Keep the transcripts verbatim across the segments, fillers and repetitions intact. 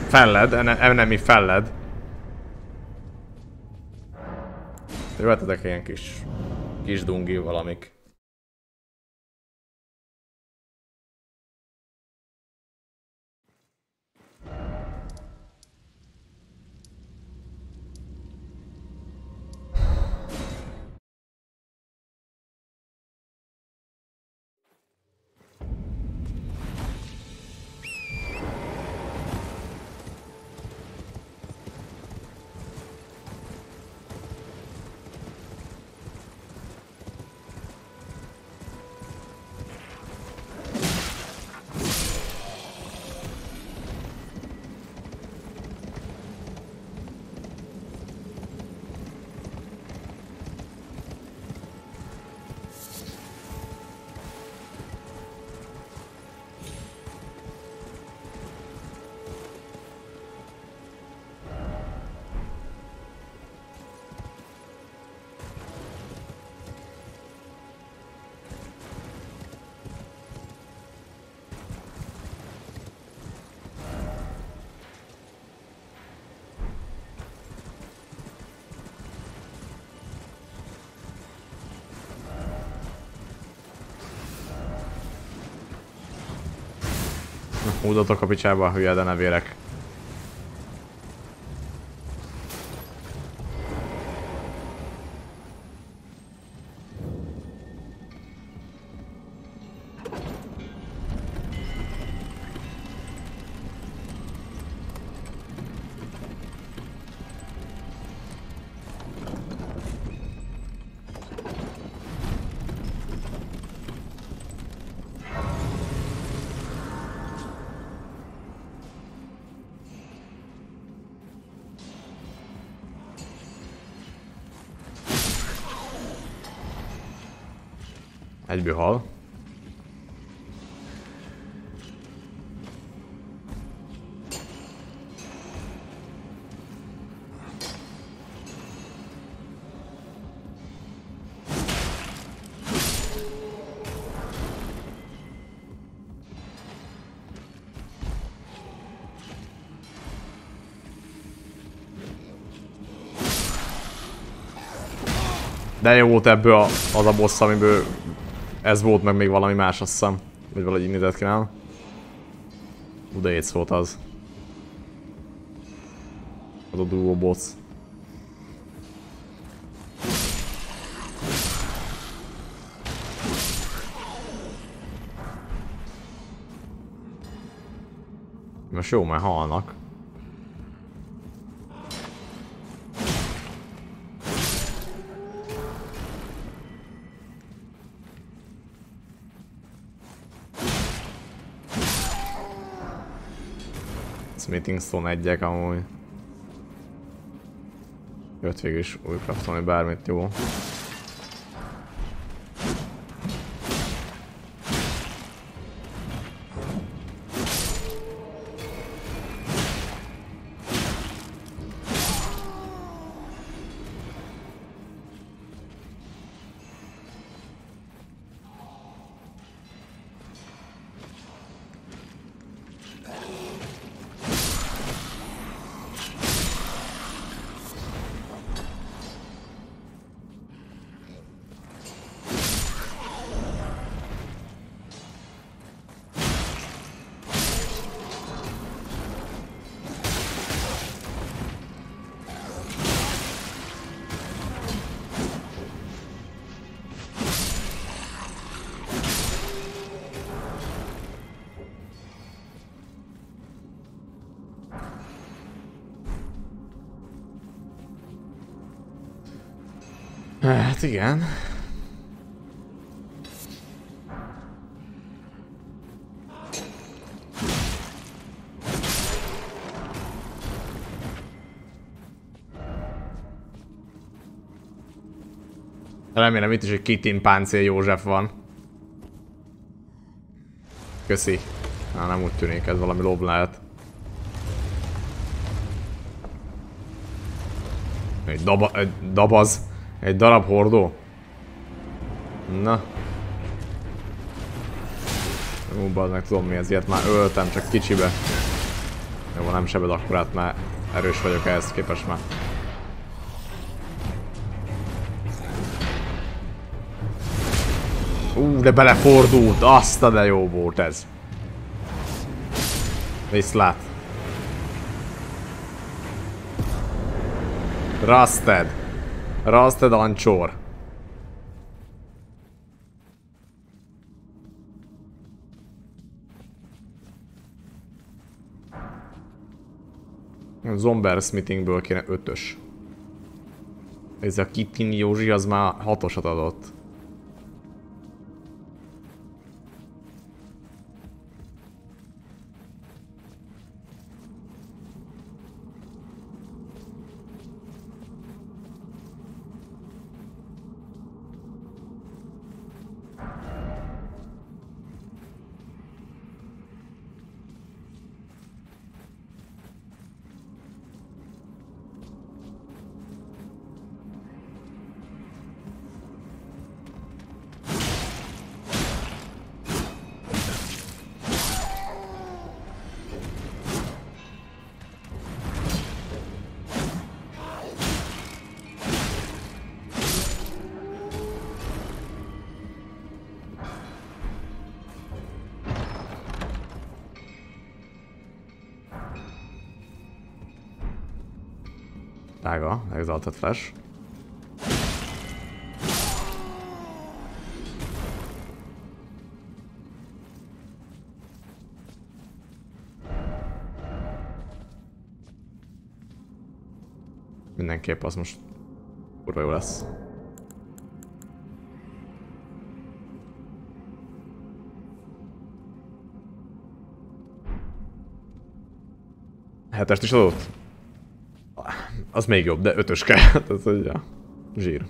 Felled, enemi felled. Jöhetetek ilyen kis... kis dungi valamik. Húzatok a picsába a hülye, de ne vérek. Egyből hal. De jó volt ebből a, az a boss, amiből ez volt, meg még valami más, azt hiszem. Vagy valahogy így nézett ki, nem? Uda éjsz volt az. Az a duo boss. Most jó, mert halnak. Smithing Stone egyek amúgy. Jött végül is új craftolni bármit, jó. Hát igen. Remélem itt is egy Kitin Páncél József van. Köszi. Na, nem úgy tűnik, ez valami lob lehet. Egy, daba, egy dabaz. Egy darab hordó. Na. Ú, bazd meg, tudom mi ez, ilyet már öltem, csak kicsibe. Jó, nem sebed akkorát, mert erős vagyok ehhez képest már. Ú, de belefordult! Azt a de jó volt ez. Viszlát. Rusted. Rusted Ancsor. Zomber Smithingből kéne ötös. Ez a Kitin Józsi az már hatosat adott. Tága, Exalted Flash. Mindenképp az most kurva jó lesz. Hetest is adott? Az még jobb, de ötös kell. Tehát, hogy ja, zsír.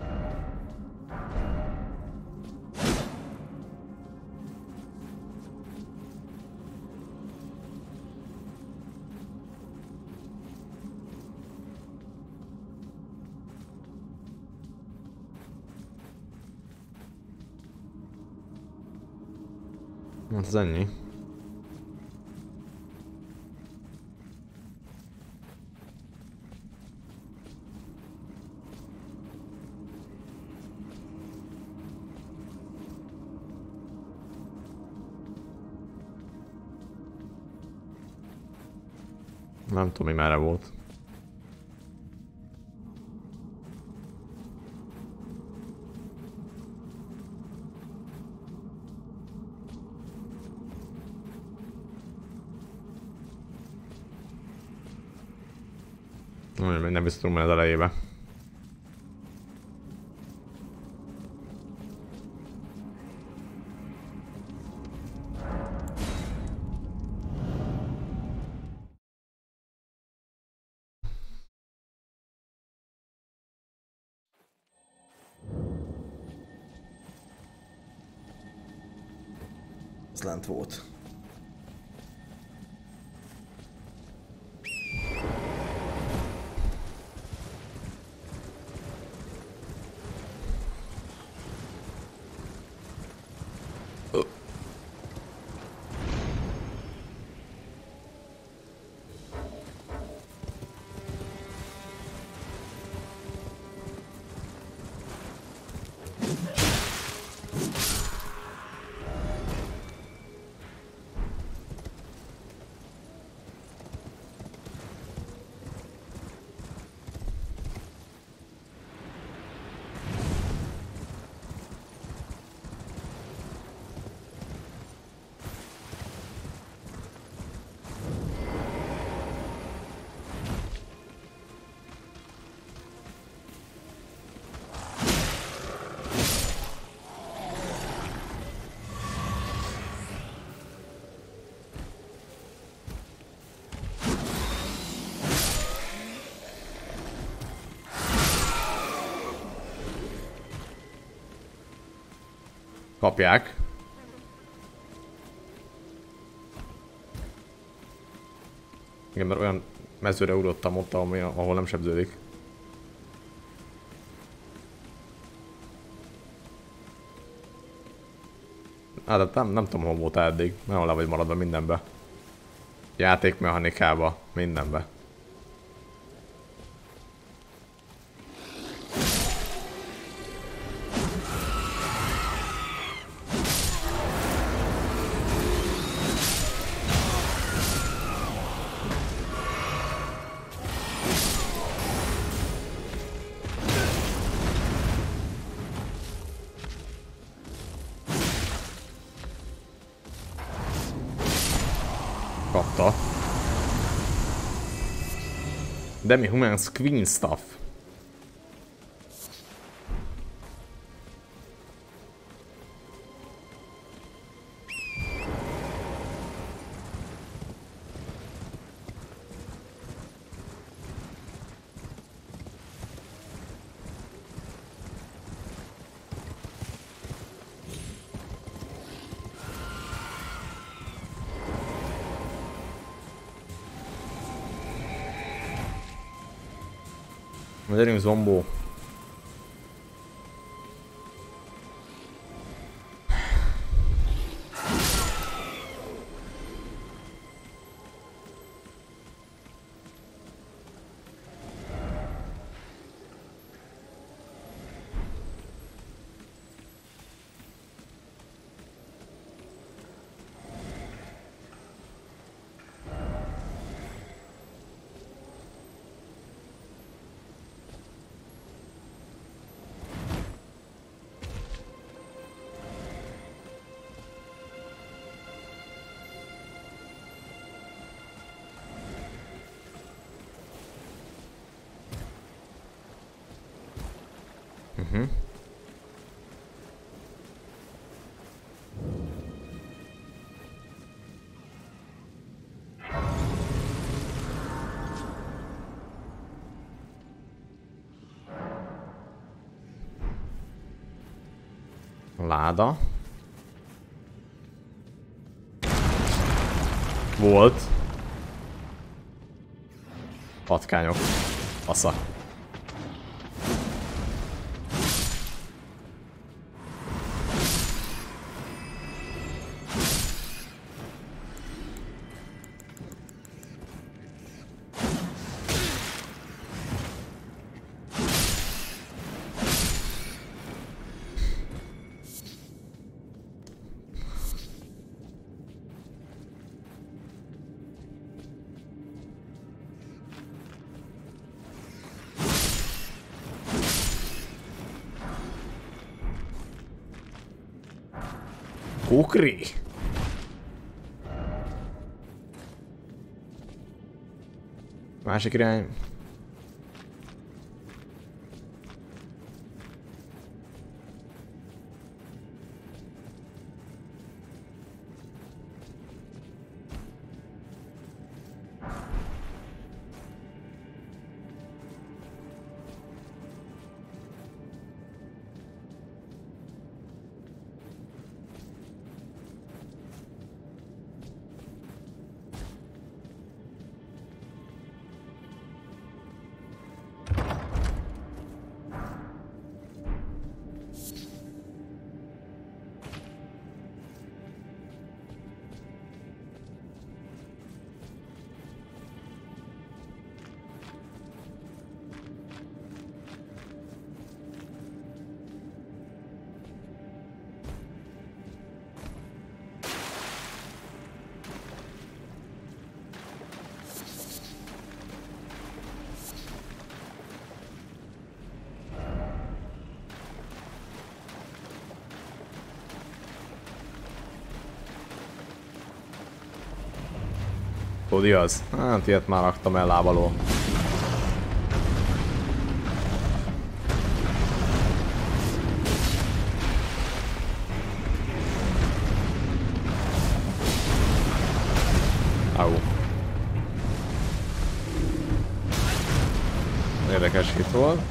Hát az ennyi. Nem tudom, mi merre volt. Még nem biztos, hogy az elejébe. Ez lent volt. Kapják. Igen, mert olyan mezőre ugrottam ott, ahol nem sebződik. Hát nem, nem tudom, hol volt eddig. Nagyon le vagy maradva mindenbe. Játékmechanikába, mindenbe. Kapta. Demi-Humans Queen Stuff. Gyerünk, zombó. Uh-huh. Láda. Volt. Patkányok. Fasza. Kukri. Másik irány. Kódi az? Hát ilyet már raktam el lábaló. Au. Érdekes hit volt.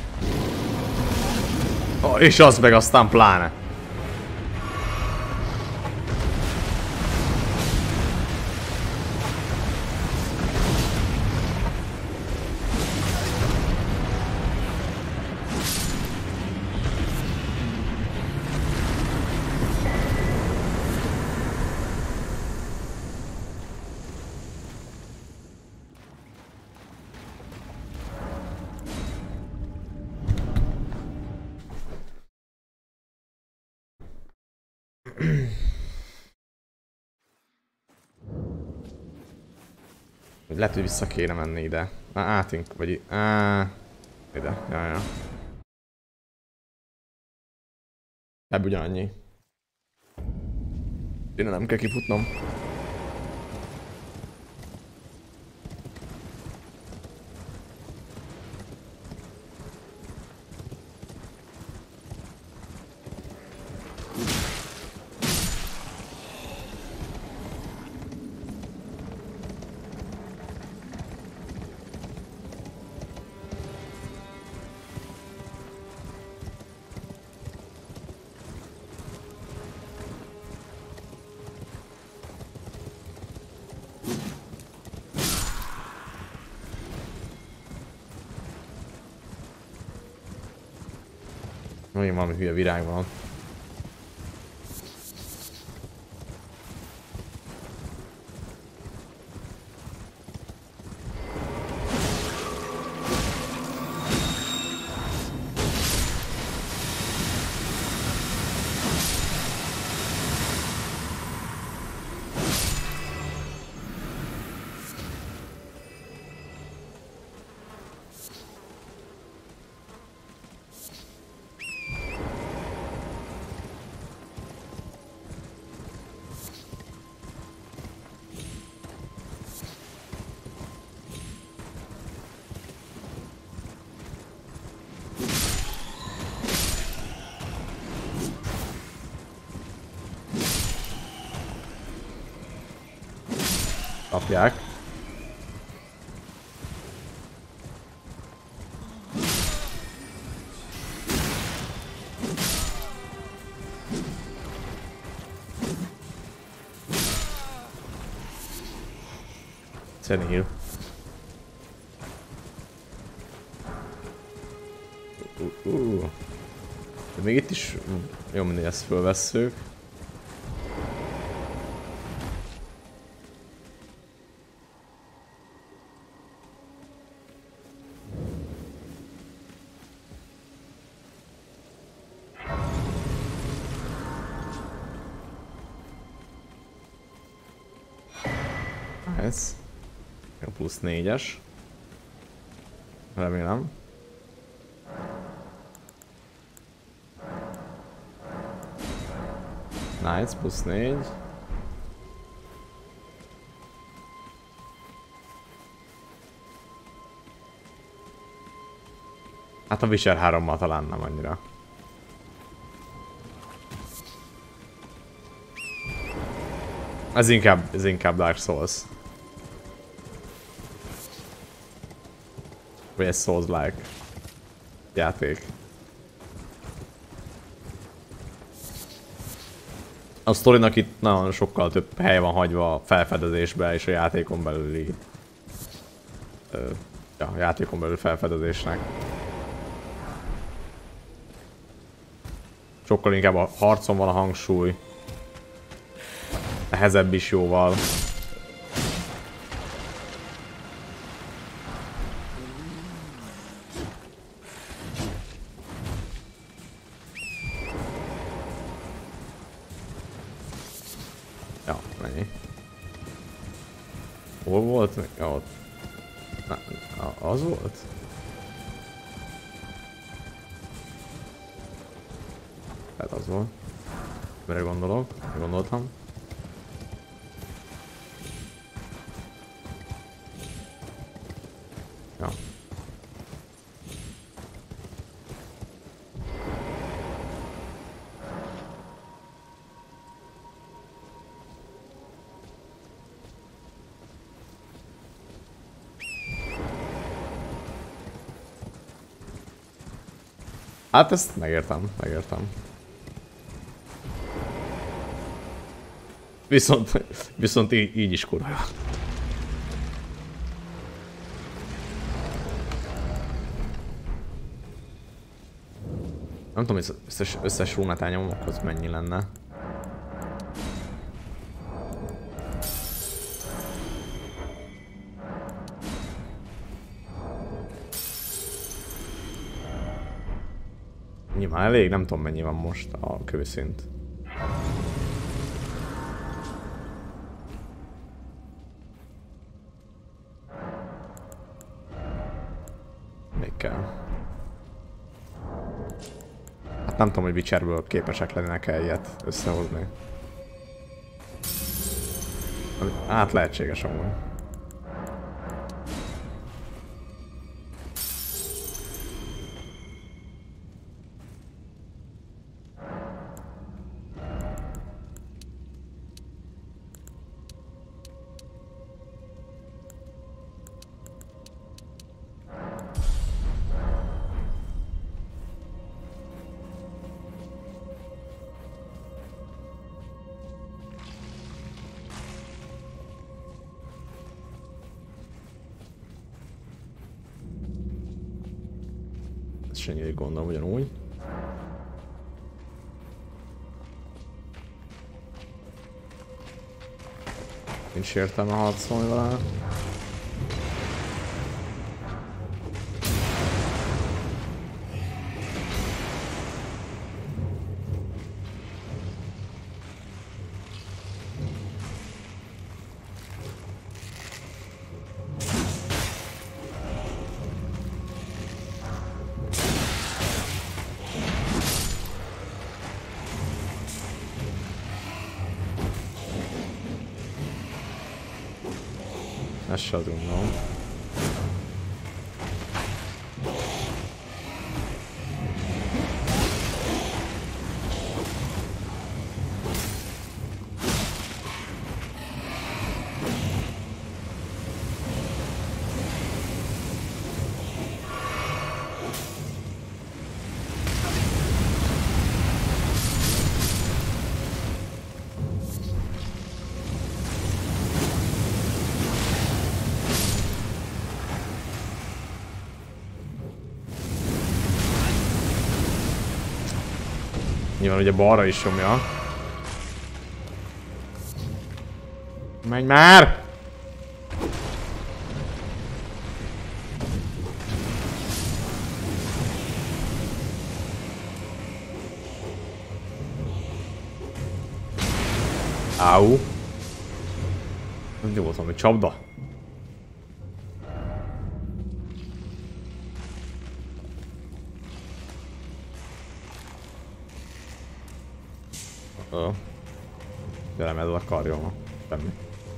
Oh, és az meg aztán pláne. Lehet, hogy vissza kéne menni ide. Á, átink, vagy... Á, ide, jaj, jaj. Ebből ugyanannyi. Innen nem kell kifutnom. Megint valami hülye virág van. Kapják. Szenil. Uh, uh, uh. De még itt is jó, mindegy, ezt fölvesszük. Ez. Jó, plusz négyes. Remélem. Nice, plusz négy. Hát a Witcher hárommal talán nem annyira. Ez inkább, ez inkább Dark Souls. Vagy egy Souls-like játék. A sztorinak itt nagyon sokkal több hely van hagyva a felfedezésbe és a játékon belüli... Ö, ja, a játékon belül felfedezésnek. Sokkal inkább a harcon van a hangsúly. Nehezebb is jóval. Ja, mennyi. Hol volt? Ja, ott. Na, az volt? Tehát az volt. Mire gondolok? Gondoltam. Ja. Hát ezt megértem, megértem. Viszont, viszont így, így is kurva. Nem tudom, hogy összes, összes rúnát elnyomom, akkor az mennyi lenne. Nyilván elég, nem tudom mennyi van most a kőszint. kell. Hát nem tudom, hogy Witcherből képesek lennének-e ilyet összehozni. Hát lehetséges amúgy. Senki gondolom ugyanúgy. Nincs értelme harcolni vele. Ezt se tudom. Nyilván ugye balra is nyomja. Menj már! Áú. Jó volt valami csapda. Oh. De nem ez a karja, semmi.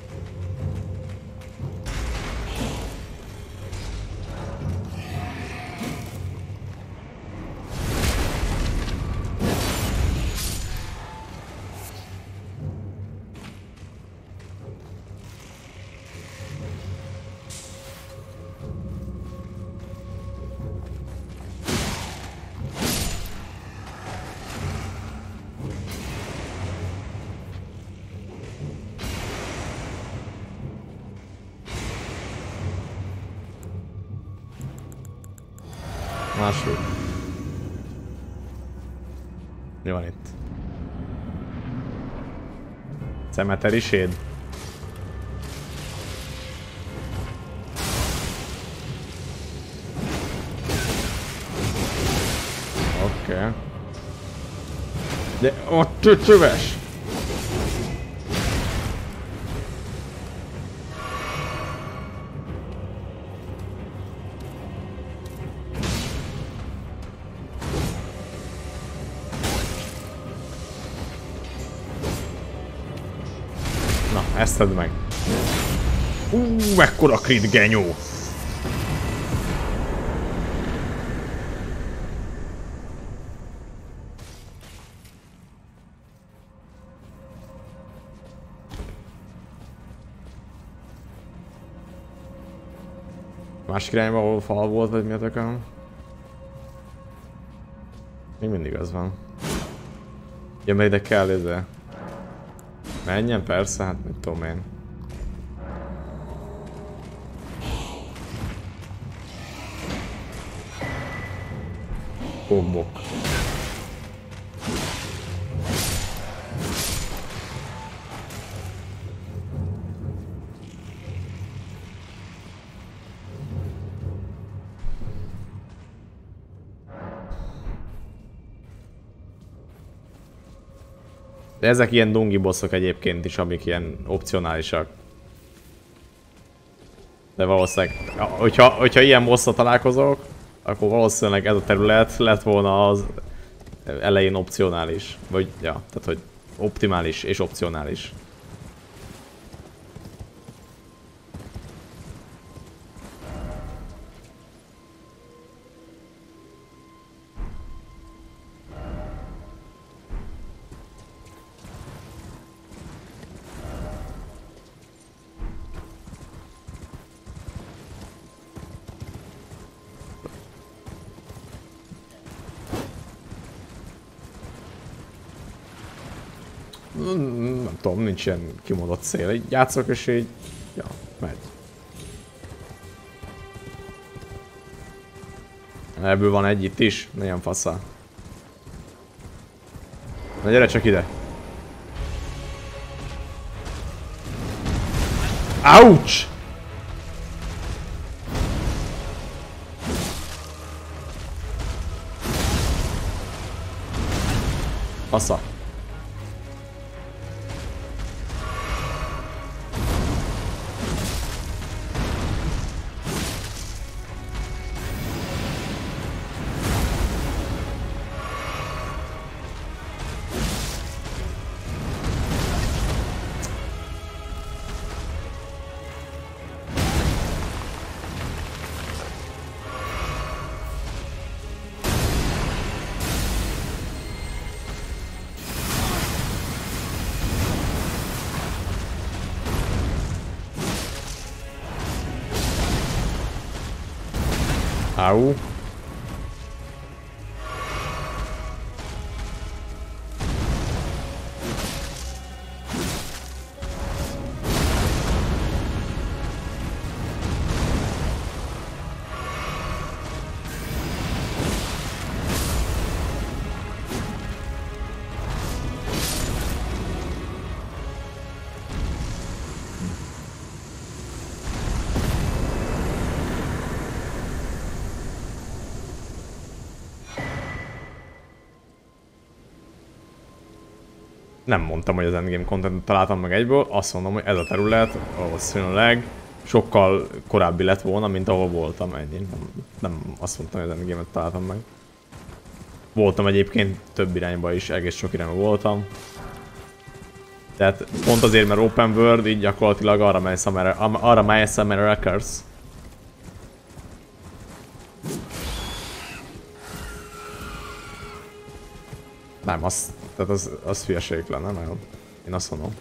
Máshogy. Mi van itt? Cemetery Shade? Oké. Okay. De ott csöves! Ezt tedd meg. Ú, mekkora crit genyó! Másik irányban, ahol fal volt, vagy mi a tököm? Még mindig az van. Ja, mert ide kell ide. Menjen, persze, hát mit tudom én. Bombok. De ezek ilyen dungi bosszok egyébként is, amik ilyen opcionálisak. De valószínűleg, hogyha, hogyha ilyen bosszal találkozok, akkor valószínűleg ez a terület lett volna az elején opcionális. Vagy, ja, tehát hogy optimális és opcionális. Nem tudom, nincs ilyen kimondott cél. Így játszok és így... Ja, megy. Ebből van egy itt is, ne ilyen faszá. Na gyere csak ide. Ouch! Fasza. Au. Nem mondtam, hogy az endgame contentet találtam meg egyből, azt mondom, hogy ez a terület valószínűleg sokkal korábbi lett volna, mint ahol voltam, ennyi. Nem, nem azt mondtam, hogy az endgame-et találtam meg. Voltam egyébként több irányba is, egész sok irányba voltam. Tehát pont azért, mert open world, így gyakorlatilag arra megy arra megy Summer Records. Nem, az, tehát az, az hülyeség lenne, nagyon. Én azt mondom.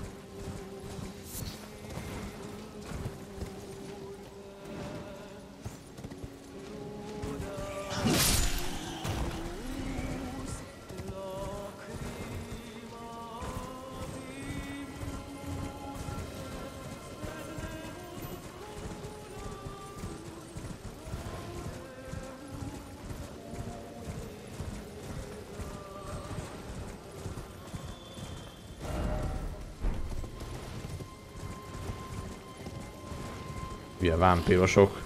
Ugye vámpírosok.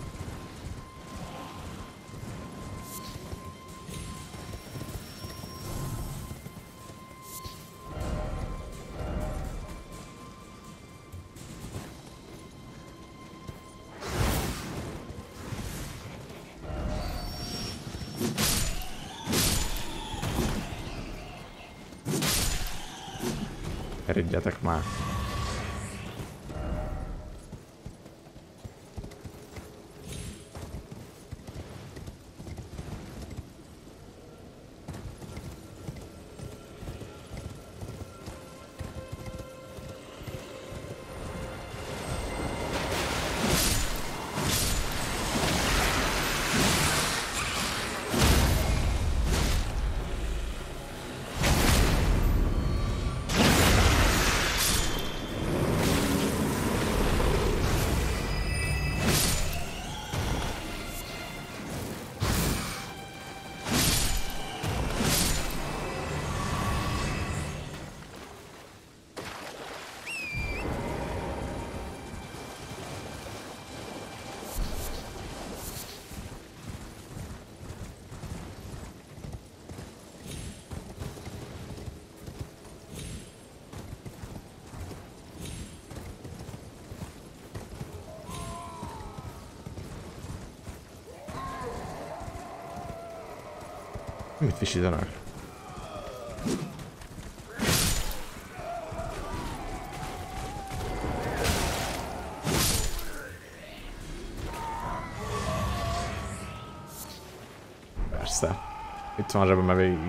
Eredjetek már. Mit visítanak? Persze. Itt van a zsebembe végig.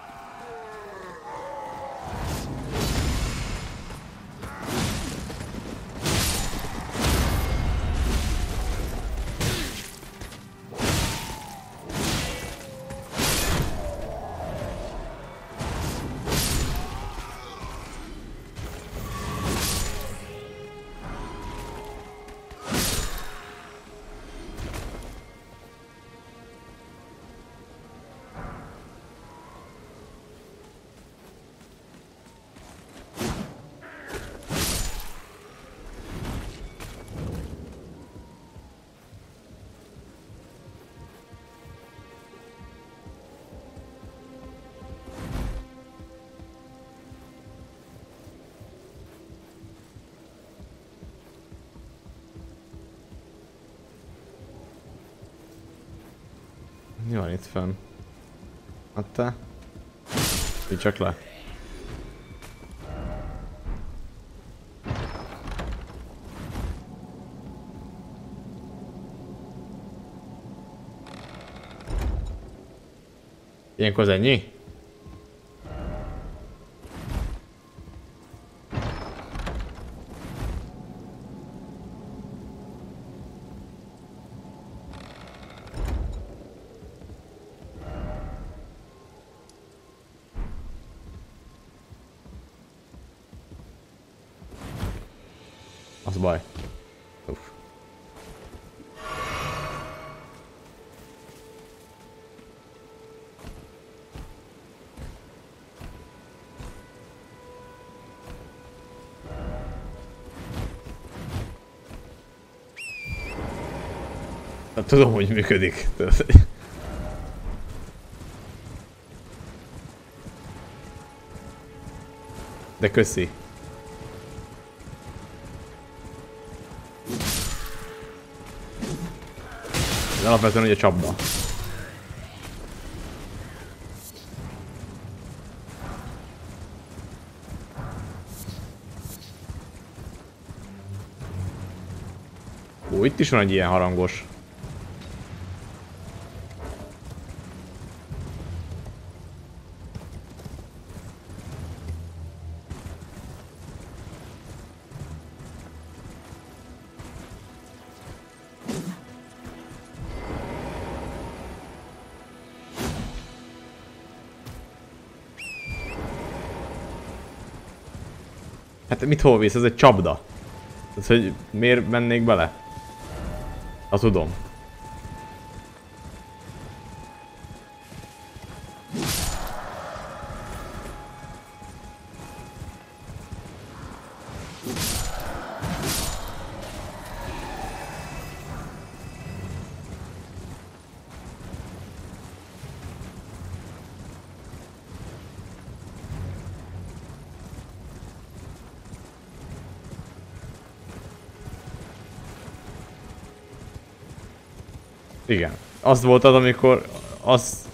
Mi van itt fenn? Hát te? Így csak le. Ilyenkor az ennyi? Az baj. Uff. Hát tudom, hogy működik. De köszi. Ez alapvetően ugye csapda. Ó, itt is van egy ilyen harangos. Hát mit hol visz? Ez egy csapda. Tehát, hogy miért mennék bele? Ha tudom. Igen. Az volt az, amikor az...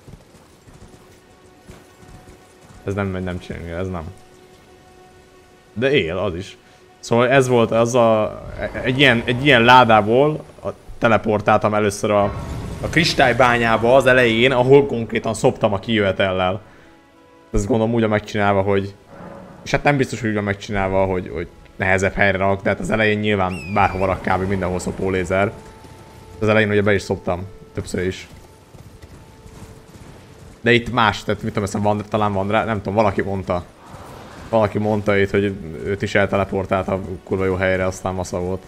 Ez nem megy, nem csinálni, ez nem. De él, az is. Szóval ez volt az a... Egy ilyen, egy ilyen ládából a, teleportáltam először a, a kristálybányába az elején, ahol konkrétan szoptam a kijövetellel. Ezt gondolom úgy megcsinálva, hogy... És hát nem biztos, hogy úgy megcsinálva, hogy, hogy nehezebb helyre rak, tehát az elején nyilván bárhova rak kb. Mindenhol szopó lézer. Az elején ugye be is szoptam, többször is. De itt más, tehát mit tudom, ezt van, talán van rá, nem tudom, valaki mondta. Valaki mondta itt, hogy őt is elteleportált a kurva jó helyre, aztán masza volt.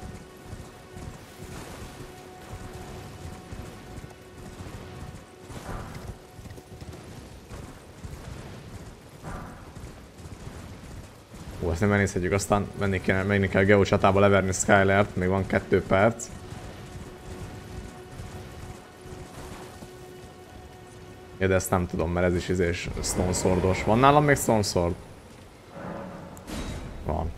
Ó, ezt nem elnézhetjük, aztán menni kell, menni kell Geo csatába leverni Skylert, még van kettő perc. Ja, de ezt nem tudom, mert ez is izés Stone Sword-os. Van nálam még Stone Sword? Van.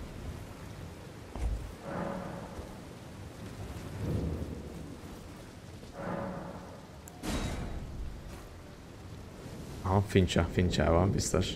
Fincsa, fincsával, biztos.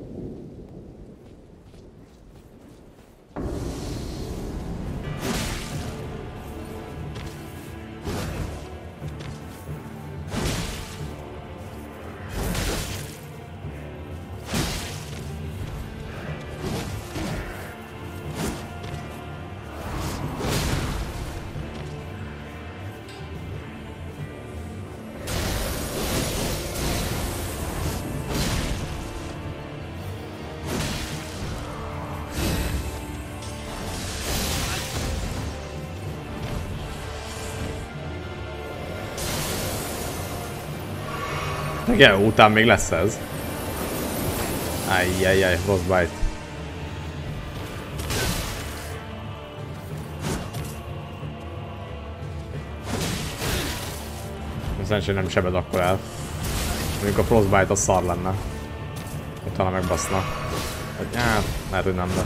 Igen, után még lesz ez. Ajjajjaj, Frostbite. Szerencsére nem sebed akkor el. Mondjuk a Frostbite az szar lenne. Utána megbaszna. Hogy hát, lehet, hogy nem, de...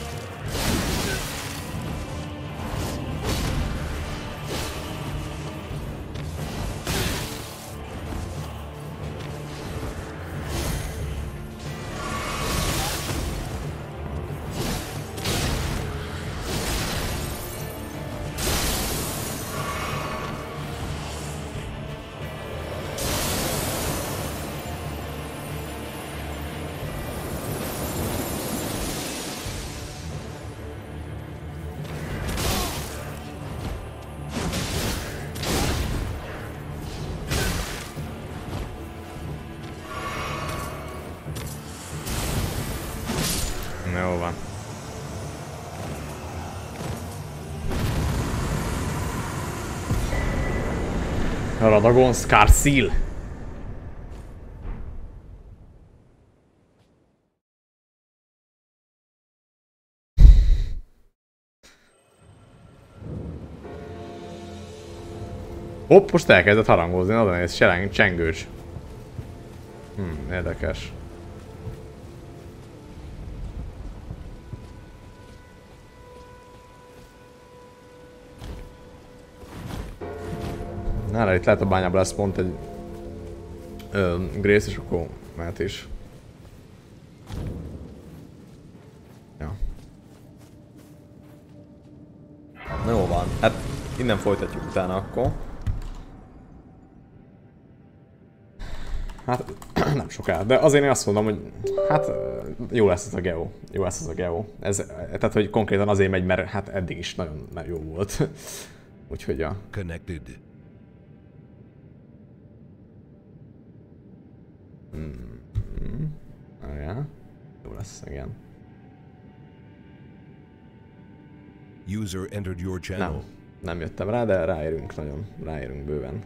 Jó van. Radagon Scar Seal. Hopp, most elkezdett harangozni, oda néz, sereng, csengős. Hm, érdekes. Nála itt lehet a bányában lesz pont egy ö, Grace, és akkor mehet is. Ja. Na jó van, hát innen folytatjuk utána akkor. Hát nem soká, de azért én azt mondom, hogy hát jó lesz ez a Geo. Jó lesz ez a Geo. Ez, tehát hogy konkrétan azért megy, mert hát eddig is nagyon, nagyon jó volt. Úgyhogy ja. Connected. Hmm. Ah, ja. Jó lesz, igen. User entered your channel. Nem, nem jöttem rá, de ráérünk nagyon, ráérünk bőven.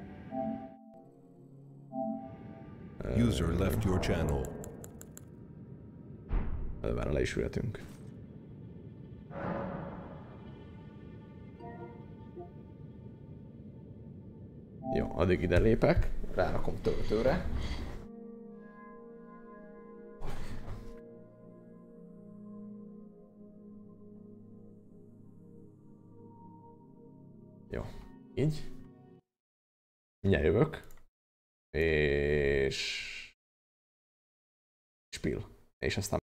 User left your channel. Elővárra le is ülhetünk. Jó, addig ide lépek, rárakom töltőre. Jó, így. Mindjárt jövök. És... Spill. És aztán